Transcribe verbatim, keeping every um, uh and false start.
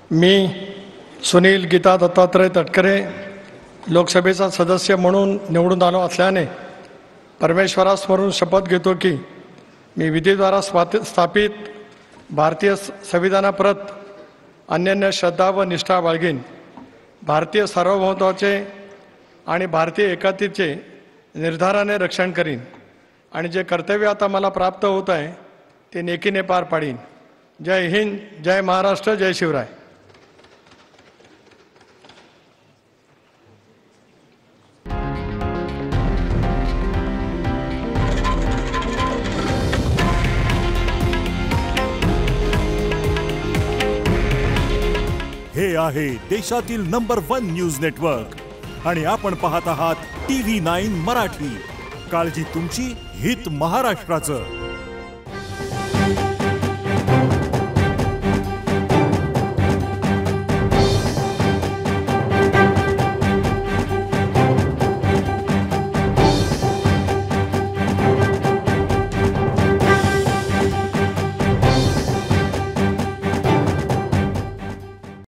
मी सुनील गीता दत्तात्रय तटकरे लोकसभेचा सदस्य म्हणून निवडून आलो असल्याने परमेश्वरासमोरून शपथ घेतो की मी विधीद्वारा स्थापित भारतीय संविधानाप्रत अनन्य श्रद्धा व निष्ठा बाळगीन, भारतीय सार्वभौमत्वाचे आणि भारतीय एकतेचे निर्धाराने रक्षण करीन आणि जे कर्तव्य आता मला प्राप्त होत आहे ते नेकीने पार पाडीन। जय हिंद, जय महाराष्ट्र, जय शिवराय। हे आहे देशातील नंबर वन न्यूज नेटवर्क आणि आपण पाहत आहात टीव्ही नाईन मराठी। काळजी तुमची, हित महाराष्ट्राचं।